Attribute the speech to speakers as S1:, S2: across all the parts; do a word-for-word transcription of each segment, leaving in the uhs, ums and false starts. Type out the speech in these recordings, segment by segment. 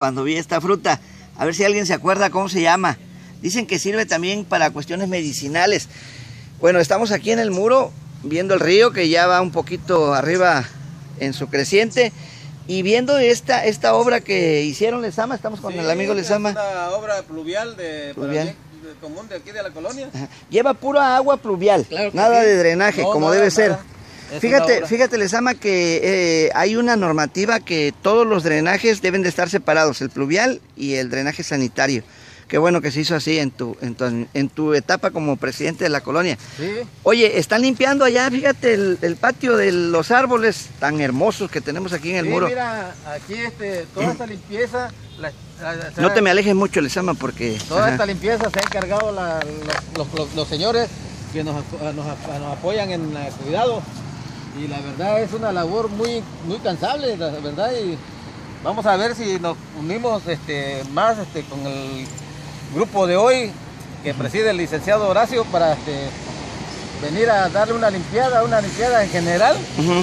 S1: cuando vi esta fruta. A ver si alguien se acuerda cómo se llama. Dicen que sirve también para cuestiones medicinales. Bueno, estamos aquí en el muro, viendo el río que ya va un poquito arriba en su creciente. Y viendo esta, esta obra que hicieron Lezama, estamos con sí, el amigo Lezama.
S2: Es una obra pluvial, de,
S1: pluvial.
S2: Para de común de aquí de la colonia.
S1: Ajá. Lleva pura agua pluvial, claro nada sí. de drenaje, no, como no, debe ser. Fíjate, fíjate Lezama que eh, hay una normativa que todos los drenajes deben de estar separados, el pluvial y el drenaje sanitario. Qué bueno que se hizo así en tu, en tu, en tu etapa como presidente de la colonia. Sí. Oye, están limpiando allá, fíjate, el, el patio de los árboles tan hermosos que tenemos aquí en el
S2: sí,
S1: muro.
S2: Mira, aquí este, toda esta limpieza... La, la, la,
S1: no te me alejes mucho, Lezama, porque...
S2: Toda ajá. esta limpieza se ha encargado la, los, los, los señores que nos, nos, nos apoyan en el cuidado. Y la verdad es una labor muy, muy cansable, la verdad. Y vamos a ver si nos unimos este, más este, con el... grupo de hoy que preside el licenciado Horacio para este, venir a darle una limpiada, una limpiada en general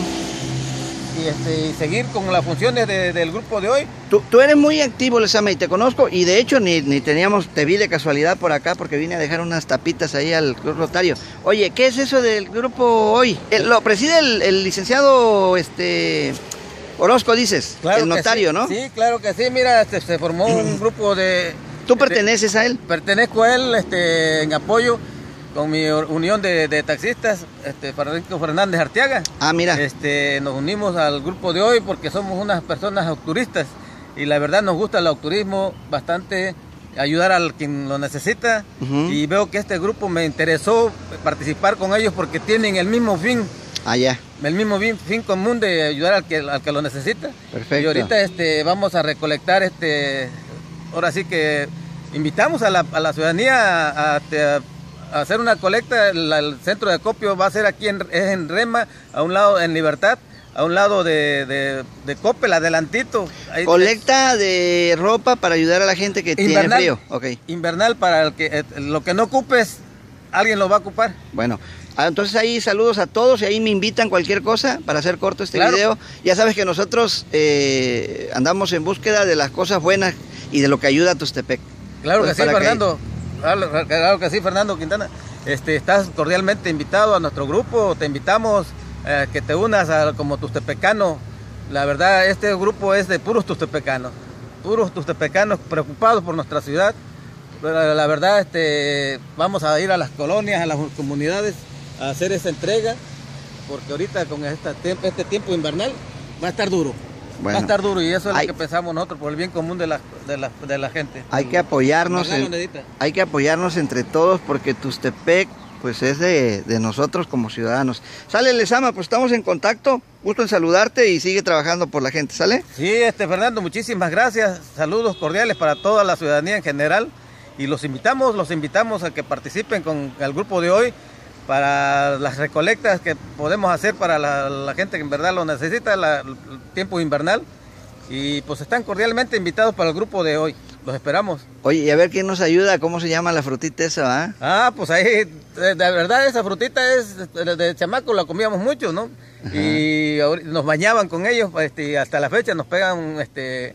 S2: uh-huh. y, este, y seguir con las funciones de, del grupo de hoy.
S1: Tú, tú eres muy activo, Lezama, y te conozco, y de hecho ni, ni teníamos, te vi de casualidad por acá porque vine a dejar unas tapitas ahí al Club Rotario. Oye, ¿qué es eso del grupo hoy? El, lo preside el, el licenciado este, Orozco, dices,
S2: claro
S1: el notario,
S2: sí.
S1: ¿no?
S2: Sí, claro que sí, mira, este, se formó un grupo de...
S1: ¿Tú perteneces a él?
S2: Pertenezco a él este, en apoyo con mi unión de, de taxistas, este, Francisco Fernández Arteaga.
S1: Ah, mira.
S2: Este, nos unimos al grupo de hoy porque somos unas personas autoturistas y la verdad nos gusta el autoturismo bastante, ayudar al quien lo necesita uh-huh. y veo que este grupo me interesó participar con ellos porque tienen el mismo fin.
S1: Ah, ya.
S2: El mismo fin, fin común de ayudar al que, al que lo necesita.
S1: Perfecto.
S2: Y ahorita este, vamos a recolectar este... Ahora sí que invitamos a la, a la ciudadanía a, a, a hacer una colecta. El, el centro de acopio va a ser aquí en, es en Rema, a un lado en Libertad, a un lado de, de, de Coppel, adelantito. Ahí,
S1: colecta de ropa para ayudar a la gente que invernal, tiene frío. Okay.
S2: Invernal para el que lo que no ocupes, alguien lo va a ocupar.
S1: Bueno. Entonces ahí saludos a todos y ahí me invitan cualquier cosa para hacer corto este claro. video. Ya sabes que nosotros eh, andamos en búsqueda de las cosas buenas y de lo que ayuda a Tuxtepec.
S2: Claro que sí, Fernando. Que... Claro que sí, Fernando Quintana. Este, estás cordialmente invitado a nuestro grupo. Te invitamos a eh, que te unas a, como tustepecano. La verdad, este grupo es de puros tustepecanos. Puros tustepecanos preocupados por nuestra ciudad. La, la verdad, este, vamos a ir a las colonias, a las comunidades, a hacer esa entrega. Porque ahorita con esta, este tiempo invernal va a estar duro. Bueno, va a estar duro y eso es hay, lo que pensamos nosotros por el bien común de la, de la, de la gente.
S1: Hay que apoyarnos, en, hay que apoyarnos entre todos porque Tuxtepec pues es de, de nosotros como ciudadanos. Sale Lezama, pues estamos en contacto, gusto en saludarte y sigue trabajando por la gente, ¿sale?
S2: Sí, este Fernando, muchísimas gracias, saludos cordiales para toda la ciudadanía en general y los invitamos, los invitamos a que participen con el grupo de hoy para las recolectas que podemos hacer para la, la gente que en verdad lo necesita, la, el tiempo invernal. Y pues están cordialmente invitados para el grupo de hoy. Los esperamos.
S1: Oye, y a ver quién nos ayuda, ¿cómo se llama la frutita esa? ¿eh?
S2: Ah, pues ahí, de, de verdad esa frutita es, de, de chamaco la comíamos mucho, ¿no? Ajá. Y nos bañaban con ellos, este, hasta la fecha nos pegan este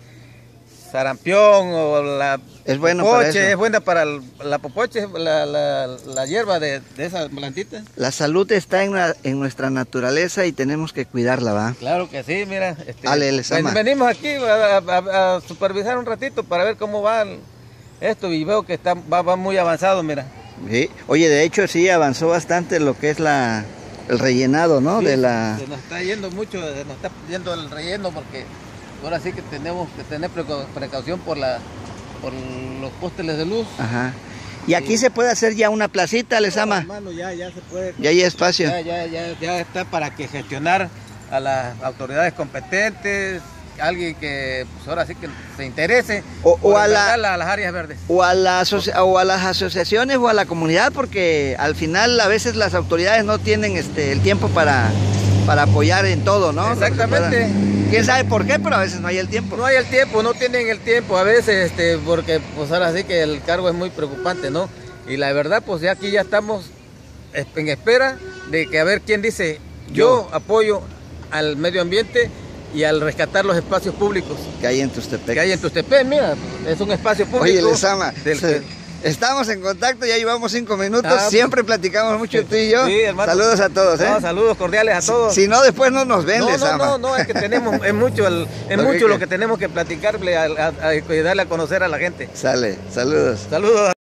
S2: sarampión o la
S1: es bueno
S2: popoche,
S1: para eso.
S2: Es buena para el, la popoche, la, la, la hierba de, de esa plantita.
S1: La salud está en, la, en nuestra naturaleza y tenemos que cuidarla, ¿va?
S2: Claro que sí, mira. Este,
S1: Ale, Lezama.
S2: Venimos aquí a, a, a supervisar un ratito para ver cómo va esto y veo que está, va, va muy avanzado, mira.
S1: Sí. Oye, de hecho sí avanzó bastante lo que es la el rellenado, ¿no?
S2: Sí,
S1: de la...
S2: Se nos está yendo mucho, se nos está yendo el relleno porque ahora sí que tenemos que tener precaución por la por los pósteles de luz.
S1: Ajá. Y aquí sí. Se puede hacer ya una placita, Lezama.
S2: No, hermano, ya, ya se puede.
S1: Ya hay espacio.
S2: Ya, ya, ya, ya está para que gestionar a las autoridades competentes, alguien que pues ahora sí que se interese
S1: o, o a, la,
S2: a las áreas verdes.
S1: O a, la o a las asociaciones o a la comunidad, porque al final a veces las autoridades no tienen este el tiempo para, para apoyar en todo, ¿no?
S2: Exactamente.
S1: Quién sabe por qué, pero a veces no hay el tiempo.
S2: No hay el tiempo, no tienen el tiempo a veces, este, porque pues ahora sí que el cargo es muy preocupante, ¿no? Y la verdad, pues ya aquí ya estamos en espera de que a ver quién dice, yo, yo apoyo al medio ambiente y al rescatar los espacios públicos
S1: que hay en Tustepec.
S2: Que hay en Tustepec, mira, es un espacio público.
S1: Oye, Lezama,
S2: del que...
S1: estamos en contacto, ya llevamos cinco minutos,
S2: ah,
S1: siempre platicamos mucho tú y yo.
S2: Sí, hermano.
S1: Saludos a todos, ¿eh?
S2: No, saludos cordiales a todos.
S1: Si, si no, después no nos ven,
S2: no,
S1: Lezama.
S2: No, no, no, es que tenemos, es mucho, el, es mucho
S1: que...
S2: lo que tenemos que platicarle a, a, a, a darle a conocer a la gente.
S1: Sale, saludos.
S2: Saludos.